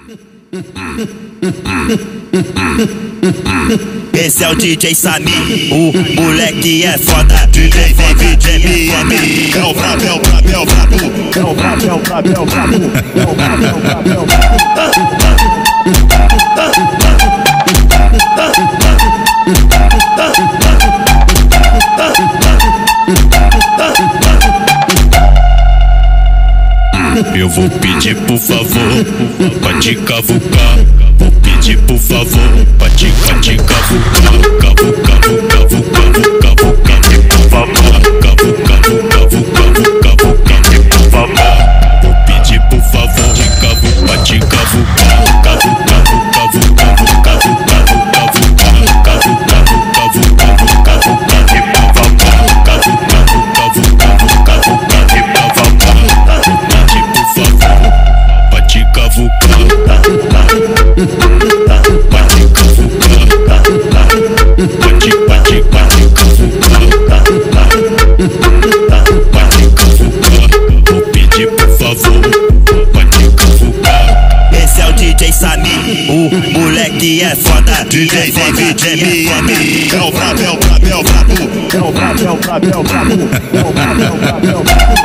Esse é o DJ Samir, o moleque é foda. DJ Baby, é o brabo, é o brabo, é o brabo, é o brabo, é o brabo, é o brabo, é o brabo, é o brabo, é o brabo. Eu vou pedir por favor pra te cavucar. Vou pedir por favor pra te cavucar. Cavucar, cavucar, cavucar, por favor. Cavucar, cavucar, cavucar, por favor. Vou pedir por favor pra te cavucar. Cavucar, cavucar, cavucar, cavucar, cavucar, cavucar, cavucar, por favor. Cavucar, cavucar, cavucar, por favor. Pra te cavucar, pra te cavucar, pra te cavucar, pra te cavucar. Vou pedir por favor, pra te cavucar. Esse é o DJ Samir, o moleque é foda. DJ Baby, é o brabo, é o brabo, é o brabo, é o brabo, é o brabo, é o brabo, é o brabo, é o brabo, é o brabo.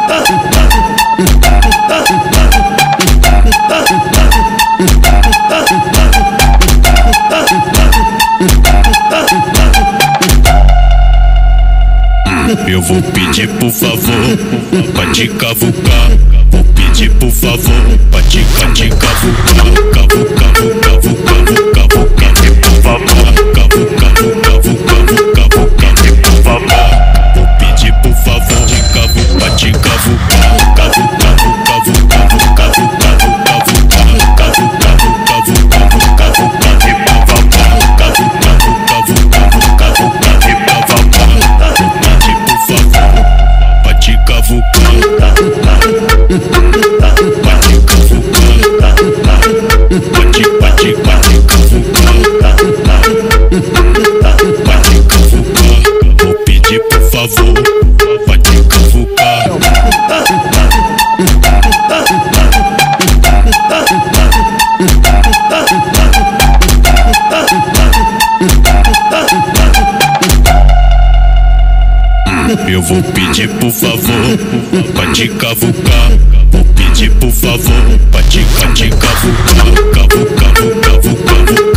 Eu vou pedir por favor pra te cavucar. Vou pedir por favor pra te cavucar. Cavucar, cavucar, cavucar, por favor. Cavucar, cavucar, cavucar, por favor. Vou pedir por favor pra te cavucar. Cavucar, cavucar, cavucar, cavucar, cavucar, cavucar, cavucar, por favor. Cavucar, cavucar, cavucar, por favor. Pra te cavucar, pra te cavucar, pra te cavucar, pra te cavucar. Vou pedir por favor pra te cavucar. Eu vou pedir por favor pra te cavucar. Vou pedir por favor pra te cavucar. Cavucar, cavucar, cavucar.